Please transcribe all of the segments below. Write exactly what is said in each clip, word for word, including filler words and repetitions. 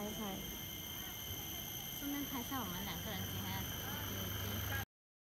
拍，顺便拍下我们两个人今天的 activity。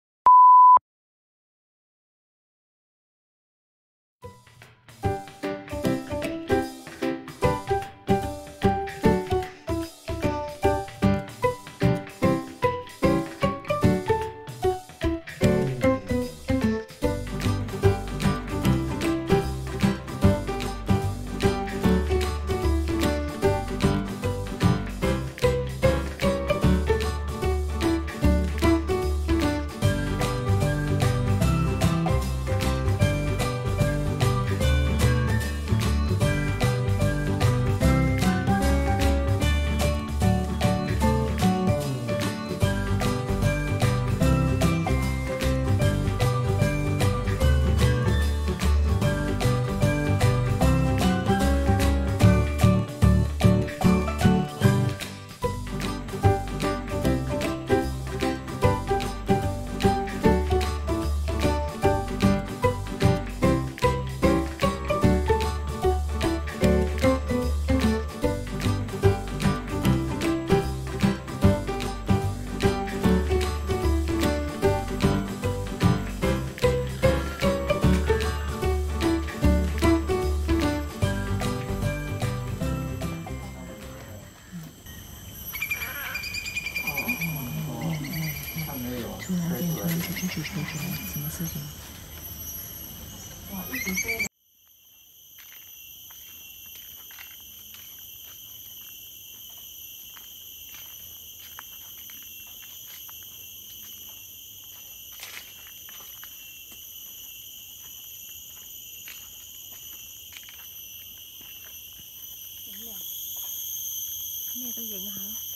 突然间突然就支持出去了，什么事情？咩都影下。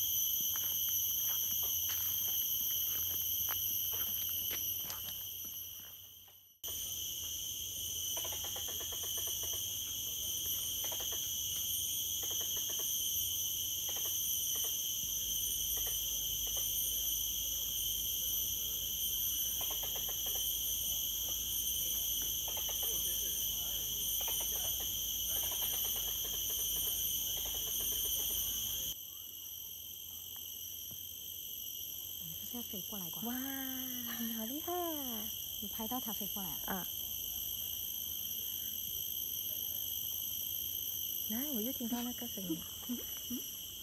要飞过来过。 哇，你好厉害啊！ 你拍到它飞过来啊？ 啊！来，我又听到那个声音。嗯嗯。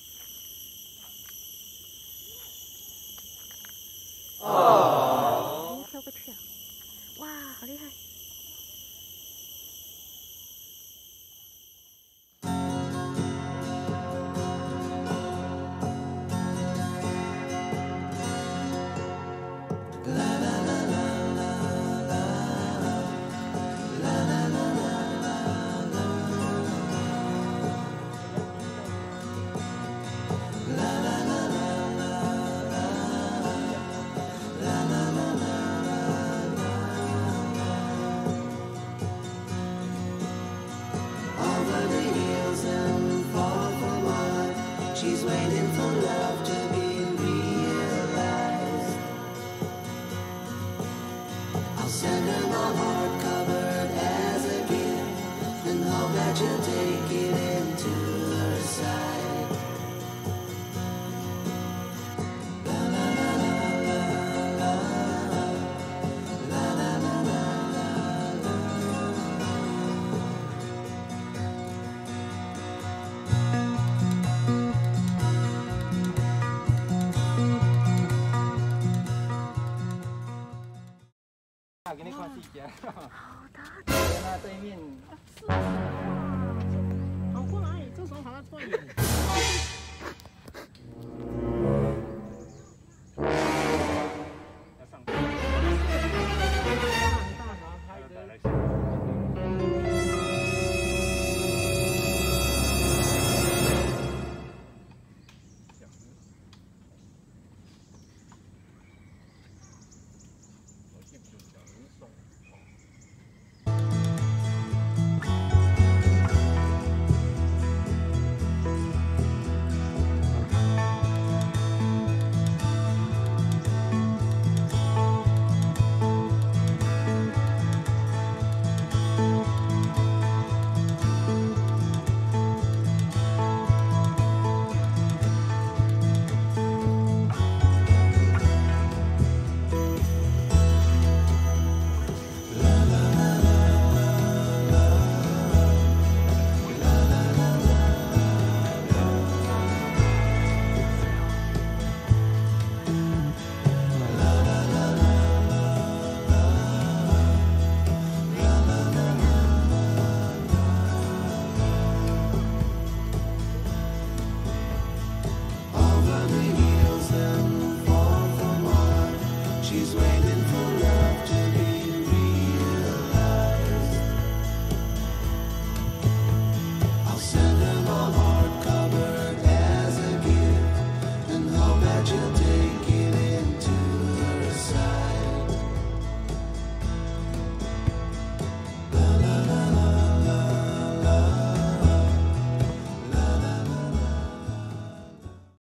哦。跳过去啊！哇，好厉害！ She's waiting for love to be realized. I'll send her my heart covered as a gift and hope that she'll take it into her side. La la la la la la la la la la la. 给你看细节。 好大！ 在那对面。 跑过来，这时候还要对眼。